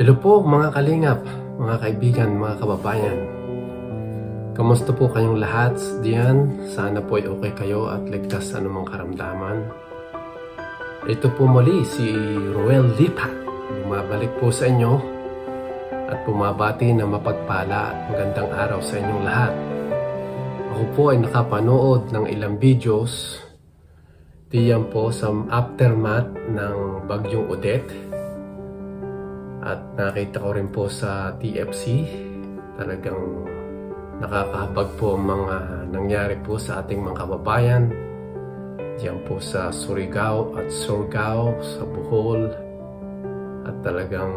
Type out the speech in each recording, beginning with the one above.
Hello po mga kalingap, mga kaibigan, mga kababayan. Kamusta po kayong lahat diyan? Sana po ay okay kayo at ligtas sa anumang karamdaman. Ito po muli si Roel Lipat. Bumabalik po sa inyo at bumabati na mapagpala at magandang araw sa inyong lahat. Ako po ay nakapanood ng ilang videos diyan po sa aftermath ng Bagyong Odette. At nakita ko rin po sa TFC, talagang nakakahabag po ang mga nangyari po sa ating mga kababayan diyan po sa Surigao at Surigao, sa Bohol. At talagang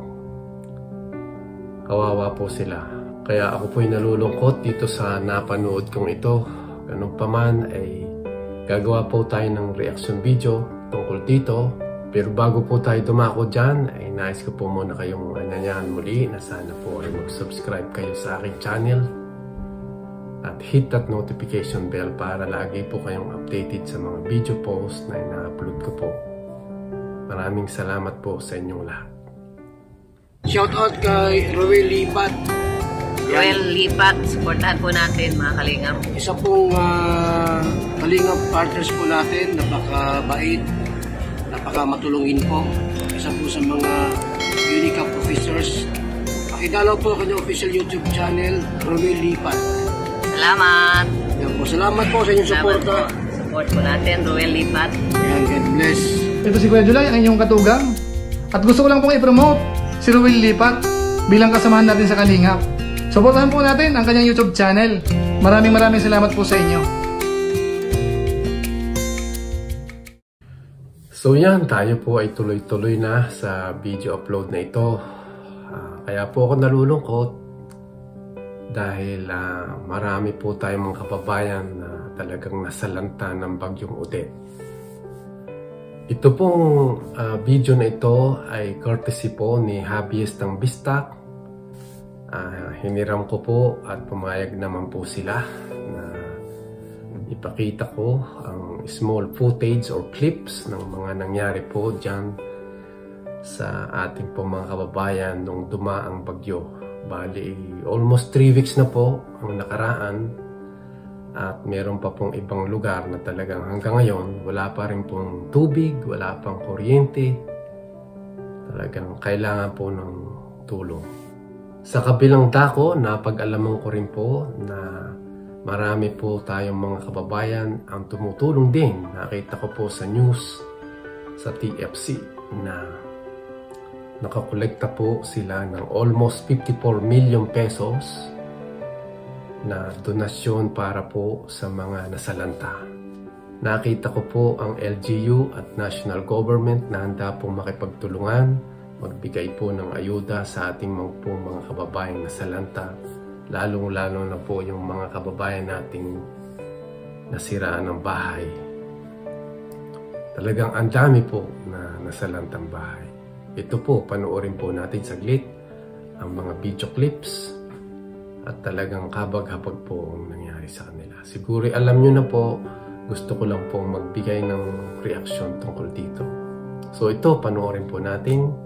kawawa po sila. Kaya ako po'y nalulungkot dito sa napanood kong ito. Ganun pa man ay gagawa po tayo ng reaction video tungkol dito. Pero bago po tayo dumako dyan, ay nais ko po muna kayong anyanyahan muli na sana po ay mag-subscribe kayo sa aking channel at hit that notification bell para lagi po kayong updated sa mga video post na ina-upload ko po. Maraming salamat po sa inyong lahat. Shoutout kay Roel Lipat. Roel Lipat, supportahan po natin mga kalingap. Isa pong kalingap partners po natin, napakabait, napakamatulungin po. Isa po sa mga Unicap officers. Pakidalaw po kanyang official YouTube channel, Roel Lipat. Salamat! Yan po. Salamat po sa inyong suporta. Support po natin, Roel Lipat. Yan, God bless. Ito si Kuya July, ang inyong katugang. At gusto ko lang pong i-promote si Roel Lipat bilang kasamahan natin sa Kalingap. Supportahan po natin ang kanyang YouTube channel. Maraming salamat po sa inyo. So yan, tayo po ay tuloy-tuloy na sa video upload na ito. Kaya po ako nalulungkot dahil marami po tayong mga kababayan na talagang nasalanta ng Bagyong Odette. Ito pong video na ito ay courtesy po ni Habies ng Bistak. Hiniram ko po at pumayag naman po sila na ipakita ko ang small footage or clips ng mga nangyari po dyan sa ating po mga kababayan nung dumaang bagyo. Bali, almost 3 weeks na po ang nakaraan at meron pa pong ibang lugar na talagang hanggang ngayon wala pa rin pong tubig, wala pang kuryente. Talagang kailangan po ng tulong. Sa kabilang dako, napag-alaman ko rin po na marami po tayong mga kababayan ang tumutulong din. Nakita ko po sa news sa TFC na nakakolekta po sila ng almost 54 million pesos na donasyon para po sa mga nasalanta. Nakita ko po ang LGU at national government na handa po makipagtulungan, magbigay po ng ayuda sa ating mga kababayang nasalanta, lalong-lalo na po yung mga kababayan nating nasiraan ng bahay. Talagang ang dami po na nasalantang bahay. Ito po, panoorin po natin saglit ang mga video clips at talagang kabag-habag po ang nangyari sa kanila. Siguro alam nyo na po, gusto ko lang pong magbigay ng reaksyon tungkol dito. So ito, panoorin po natin.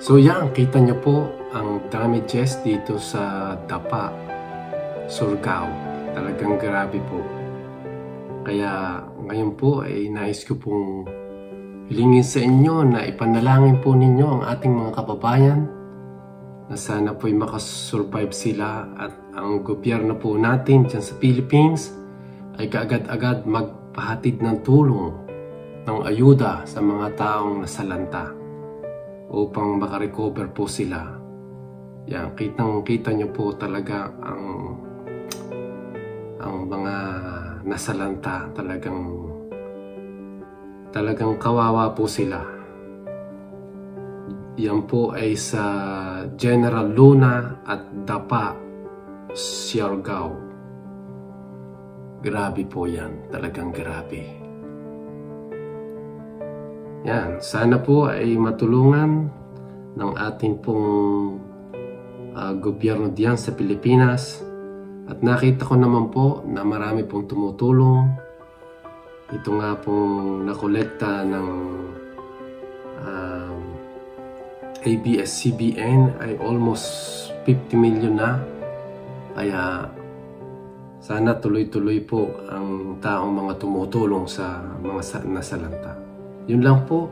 So yan, kita nyo po ang damages dito sa Dapa, Surigao. Talagang grabe po. Kaya ngayon po ay nais ko pong hilingin sa inyo na ipanalangin po ninyo ang ating mga kababayan na sana po'y makasurvive sila at ang gobyerno po natin dyan sa Philippines ay kaagad-agad magpahatid ng tulong, ng ayuda sa mga taong nasalanta upang makarecover po sila. Yan, kitang-kita nyo po talaga ang mga nasalanta, talagang kawawa po sila. Yan po ay sa General Luna at Dapa, Surigao. Grabe po yan, talagang grabe. Yan, sana po ay matulungan ng ating pong gobyerno diyan sa Pilipinas. At nakita ko naman po na marami pong tumutulong. Ito nga pong nakolekta ng ABS-CBN ay almost 50 million na. Kaya sana tuloy-tuloy po ang taong mga tumutulong sa mga nasalanta. Yun lang po.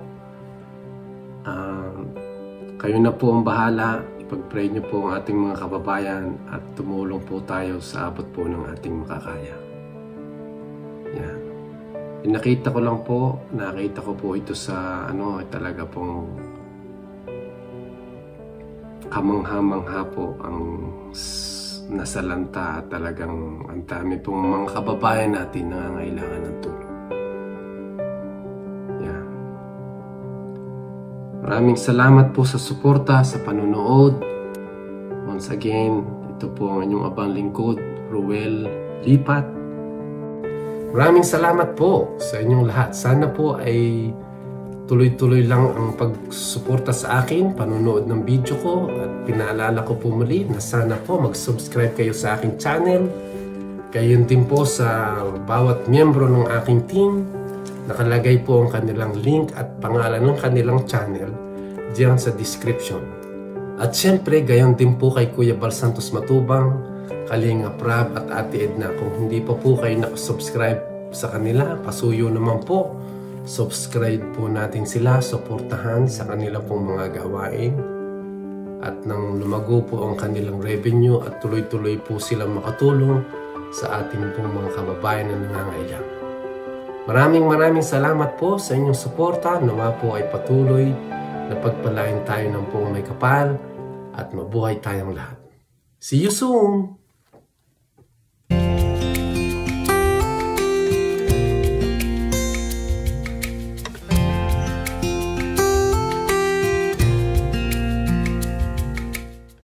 Kayo na po ang bahala. Ipag-pray niyo po ang ating mga kababayan at tumulong po tayo sa abot po ng ating makakaya. Yan. Nakita ko lang po, nakita ko po ito sa talaga pong kamangha-mangha po ang nasalanta at talagang ang dami pong mga kababayan natin na nangangailangan ng tulong. Yan. Maraming salamat po sa suporta, sa panonood. Once again, ito po ang inyong abang lingkod, Ruel Lipat. Maraming salamat po sa inyong lahat. Sana po ay tuloy-tuloy lang ang pagsuporta sa akin, panonood ng video ko, at pinaalala ko po muli na sana po mag-subscribe kayo sa aking channel. Gayon din po sa bawat miyembro ng aking team. Nakalagay po ang kanilang link at pangalan ng kanilang channel diyan sa description. At syempre, gayon din po kay Kuya Bal Santos Matubang, Kalinga Prab at Ate Edna. Kung hindi pa po kayo nakasubscribe sa kanila, pasuyo naman po. Subscribe po natin sila, suportahan sa kanila pong mga gawain. At nang lumago po ang kanilang revenue at tuloy-tuloy po silang makatulong sa ating pong mga kababayan na nangangailangan. Maraming salamat po sa inyong suporta. Nawa po ay patuloy na pagpalain tayo ng pong may kapal at mabuhay tayong lahat. See you soon!